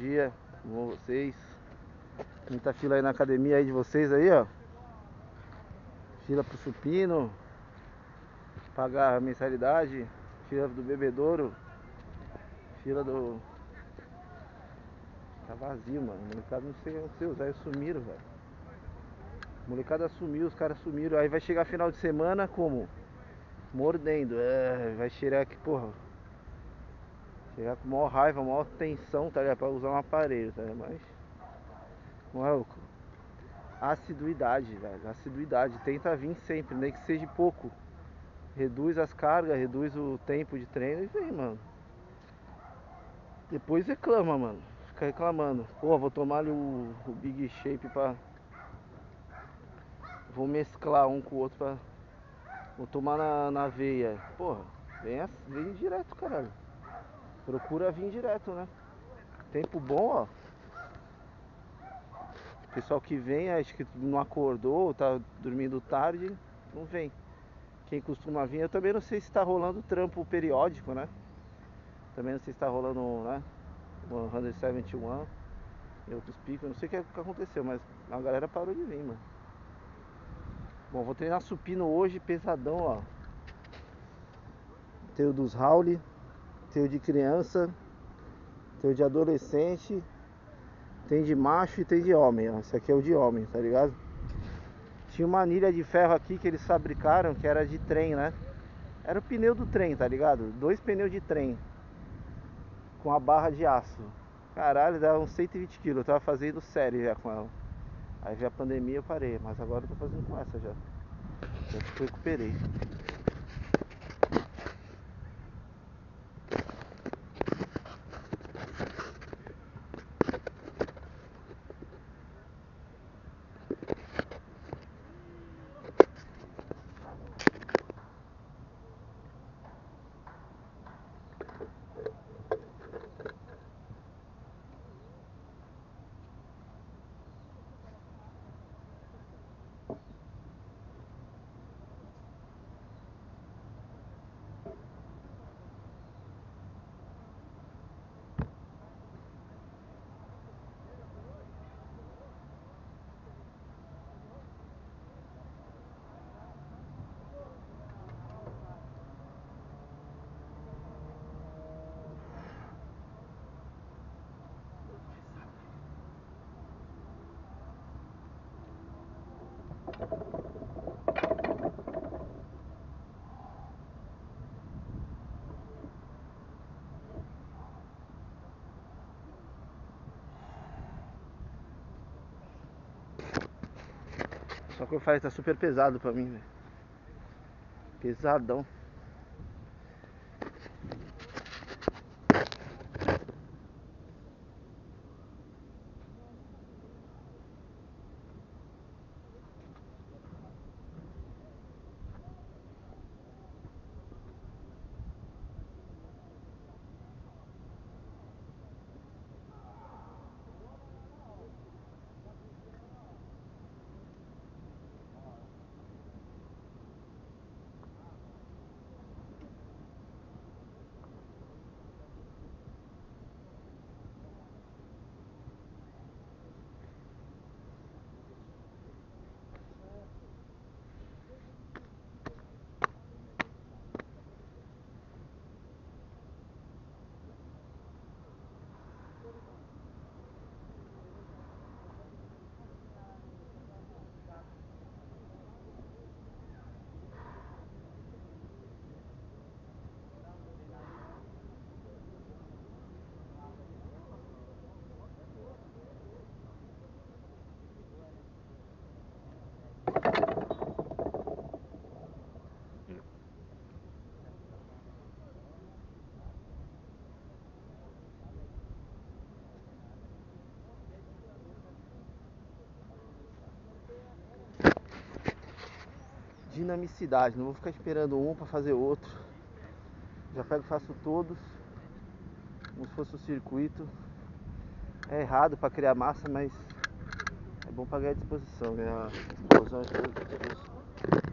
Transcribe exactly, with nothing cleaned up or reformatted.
dia com vocês. Muita fila aí na academia aí de vocês aí, ó. Fila pro supino, pagar a mensalidade, fila do bebedouro, fila do... Tá vazio, mano. O molecada não sei o que aconteceu, os velhos sumiram, velho. O molecada sumiu, os caras sumiram. Aí vai chegar final de semana como? Mordendo. É, vai cheirar aqui, porra. Chegar com maior raiva, maior tensão, tá ligado? Pra usar um aparelho, tá ligado? Mas... Não é o... Assiduidade, velho. Assiduidade. Tenta vir sempre, nem que seja pouco. Reduz as cargas, reduz o tempo de treino e vem, mano. Depois reclama, mano. Fica reclamando. Pô, vou tomar ali o, o Big Shape pra... Vou mesclar um com o outro pra... Vou tomar na, na veia. Porra, vem, vem direto, caralho. Procura vir direto, né? Tempo bom, ó. Pessoal que vem, acho que não acordou, tá dormindo tarde, não vem. Quem costuma vir, eu também não sei se tá rolando trampo periódico, né? Também não sei se tá rolando, né? cento e setenta e um e outros picos, não sei o que, que aconteceu, mas a galera parou de vir, mano. Bom, vou treinar supino hoje, pesadão, ó. Tem o dos Howley, tem o de criança, tem o de adolescente, tem de macho e tem de homem, ó. Esse aqui é o de homem, tá ligado? Tinha uma anilha de ferro aqui que eles fabricaram, que era de trem, né? Era o pneu do trem, tá ligado? Dois pneus de trem com a barra de aço. Caralho, dá uns cento e vinte quilos. Eu tava fazendo série já com ela. Aí veio a pandemia, eu parei. Mas agora eu tô fazendo com essa já. Já tipo, recuperei. Só que eu falei, tá super pesado pra mim, velho. Pesadão. Dinamicidade, não vou ficar esperando um pra fazer outro. Já pego e faço todos, como se fosse o circuito. É errado pra criar massa, mas é bom pra ganhar disposição, ganhar explosão e disposição.